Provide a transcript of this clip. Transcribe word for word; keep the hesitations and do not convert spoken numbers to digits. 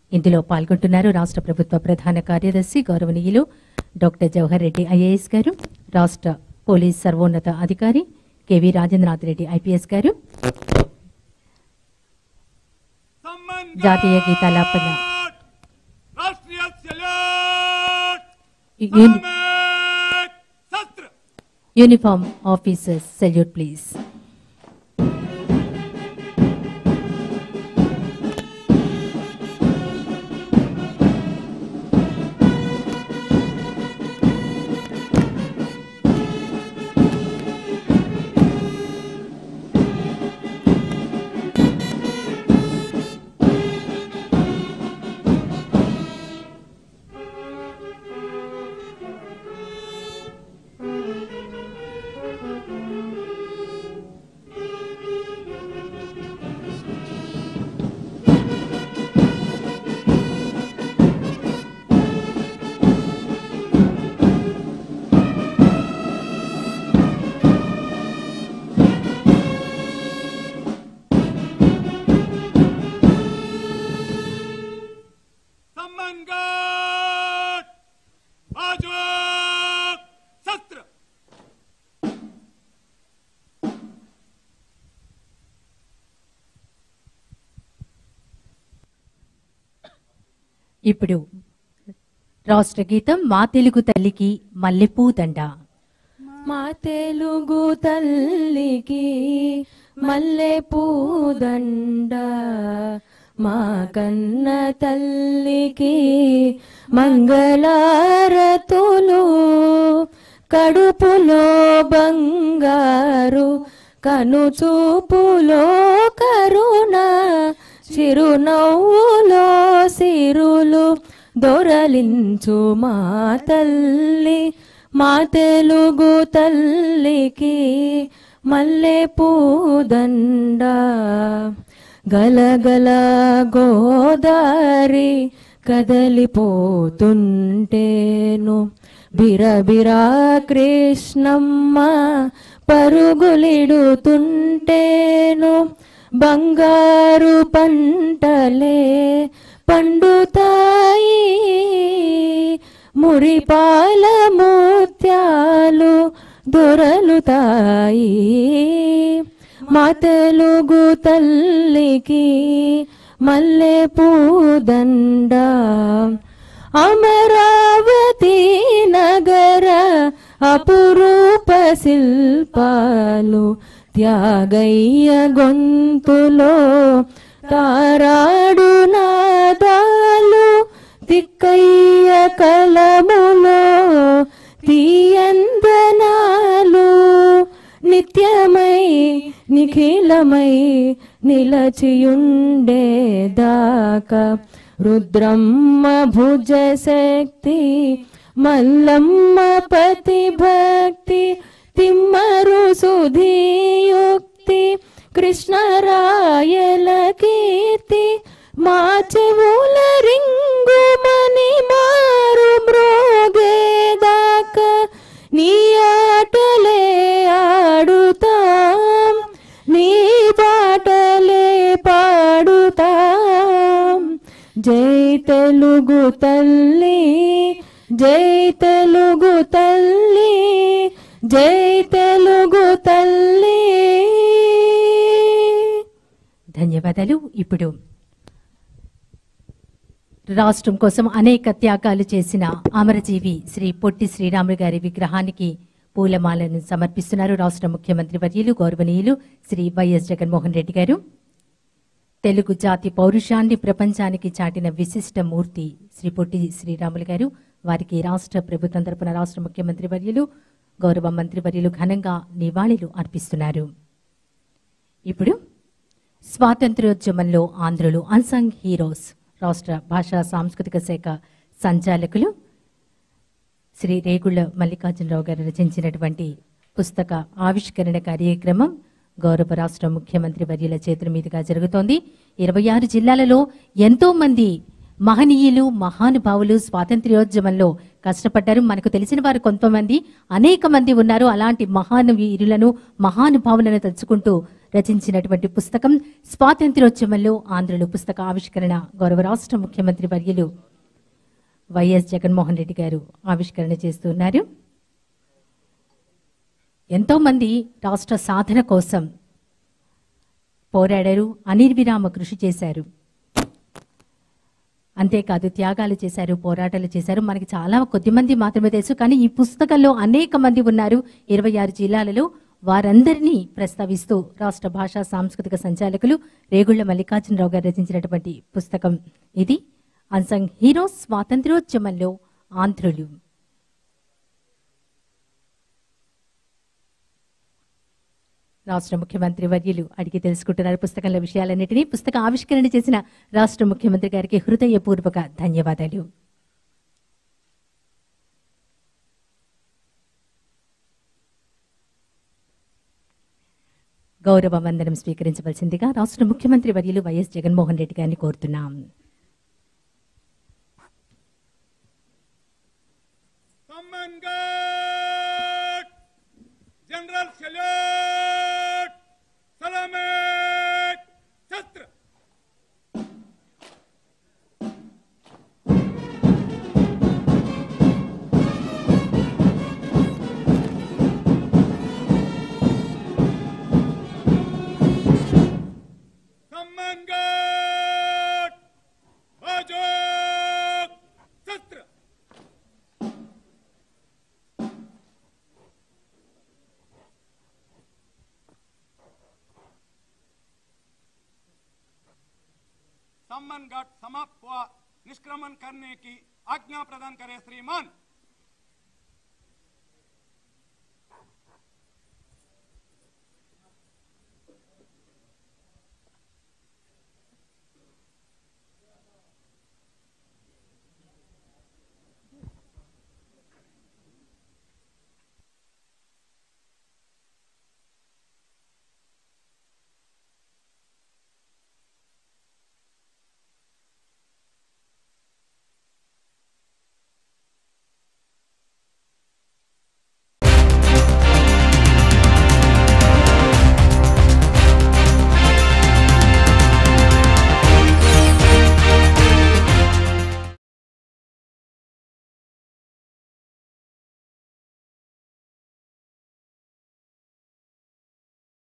ఇందులో పాల్గొంటున్నారు రాష్ట్ర ప్రభుత్వ ప్రధాన కార్యదర్శి గౌరవనీయులు డాక్టర్ జవహర్ రెడ్డి ఐఏఎస్ గారు, రాష్ట్ర పోలీస్ సర్వోన్నత అధికారి కెవి రాజేంద్రనాథ్ రెడ్డి ఐపీఎస్ గారు, జాతీయ గీతాలాపన యూనిఫామ్ ఆఫీసర్స్ సెల్యూట్ ప్లీజ్. ఇప్పుడు రాష్ట్ర గీతం మా తెలుగు తల్లికి మల్లెపూ దండ. మా తెలుగు తల్లికి మల్లెపూ దండ, మా కన్న తల్లికి మంగళారతులు, కడుపులో బంగారు కనుచూపులో కరుణ, చిరునవ్వులో సిరులు దొరలించు మా తల్లి. మా తెలుగు తల్లికి మల్లెపూ దండ. గలగల గోదారి కదలిపోతుంటేను, బిరబిరా కృష్ణమ్మ పరుగులిడుతుంటేను, బంగారు పంటలే పండుతాయి, మురిపాల ముత్యాలు దొరలుతాయి. మా తెలుగు తల్లికి మల్లెపూ దండ. అమరావతి నగర అపురూప శిల్పాలు, త్యాగయ్య గొంతులో తారాడు నాదాలు, తిక్కయ్య కలములో తీయందనాలు, నిత్యమై నిఖిలమై నిలచియుండేదాకా రుద్రమ్మ భుజ శక్తి, మల్లమ్మ పతి భక్తి, తిమ్మరు సుధీయుక్తి, కృష్ణరాయల కీర్తి, మా చెవుల రింగుమని మారు మ్రోగేదాకా నీ ఆటలే ఆడుతాం, నీ పాటలే పాడుతాం. జై తెలుగు తల్లి, జై తెలుగు తల్లి, జై తెలుగు తల్లి. ధన్యవాదాలు. ఇప్పుడు రాష్ట్రం కోసం అనేక త్యాగాలు చేసిన అమరజీవి శ్రీ పొట్టి శ్రీరాములు గారి విగ్రహానికి పూలమాలను సమర్పిస్తున్నారు రాష్ట్ర ముఖ్యమంత్రి వర్యులు గౌరవనీయులు శ్రీ వైఎస్ జగన్మోహన్ రెడ్డి గారు. తెలుగు జాతి పౌరుషాన్ని ప్రపంచానికి చాటిన విశిష్ట మూర్తి శ్రీ పొట్టి శ్రీరాములు గారు. వారికి రాష్ట్ర ప్రభుత్వం తరపున రాష్ట్ర ముఖ్యమంత్రి వర్యులు గౌరవ మంత్రివర్యులు ఘనంగా నివాళులు అర్పిస్తున్నారు. ఇప్పుడు స్వాతంత్ర్యోద్యమంలో ఆంధ్రులు అన్సంగ్ హీరోస్ రాష్ట్ర భాషా సాంస్కృతిక శాఖ సంచాలకులు శ్రీ రేగుళ్ల మల్లికార్జునరావు గారు రచించినటువంటి పుస్తక ఆవిష్కరణ కార్యక్రమం గౌరవ రాష్ట్ర ముఖ్యమంత్రి వర్యుల చేతుల మీదుగా జరుగుతోంది. ఇరవై ఆరు జిల్లాలలో ఎంతో మంది మహనీయులు మహానుభావులు స్వాతంత్ర్యోద్యమంలో కష్టపడ్డారు. మనకు తెలిసిన వారు కొంతమంది అనేక మంది ఉన్నారు. అలాంటి మహాను వీరులను మహానుభావులను తలుచుకుంటూ రచించినటువంటి పుస్తకం స్వాతంత్ర్యోద్యమంలో ఆంధ్రులు పుస్తక ఆవిష్కరణ గౌరవ రాష్ట్ర ముఖ్యమంత్రి వర్యులు వైఎస్ జగన్మోహన్ రెడ్డి గారు ఆవిష్కరణ చేస్తున్నారు. ఎంతో మంది రాష్ట్ర సాధన కోసం పోరాడారు, అనిర్విరామ కృషి చేశారు. అంతేకాదు త్యాగాలు చేశారు, పోరాటాలు చేశారు. మనకి చాలా కొద్ది మంది మాత్రమే తెలుసు, కానీ ఈ పుస్తకంలో అనేక మంది ఉన్నారు. ఇరవై ఆరు జిల్లాలలో వారందరినీ ప్రస్తావిస్తూ రాష్ట్ర భాషా సాంస్కృతిక సంచాలకులు రేగుళ్ల మల్లికార్జునరావు గారు రచించినటువంటి పుస్తకం ఇది. అన్సంగ్ హీరోస్ స్వాతంత్ర్యోద్యమంలో ఆంధ్రులు. రాష్ట్ర ముఖ్యమంత్రి వర్యులు అడిగి తెలుసుకుంటున్నారు పుస్తకంలో విషయాలన్నింటినీ. పుస్తక ఆవిష్కరణ చేసిన రాష్ట్ర ముఖ్యమంత్రి గారికి హృదయపూర్వక ధన్యవాదాలు. గౌరవ వందనం స్వీకరించవలసిందిగా రాష్ట్ర ముఖ్యమంత్రి వర్యులు వైఎస్ జగన్మోహన్ రెడ్డి గారిని కోరుతున్నాం. जनरल सैल्यूट सलामत छत्र सम्मानगढ़ बाजू छत्र सम्मान घाट समाप्त हुआ, निष्क्रमण करने की आज्ञा प्रदान करें श्रीमान।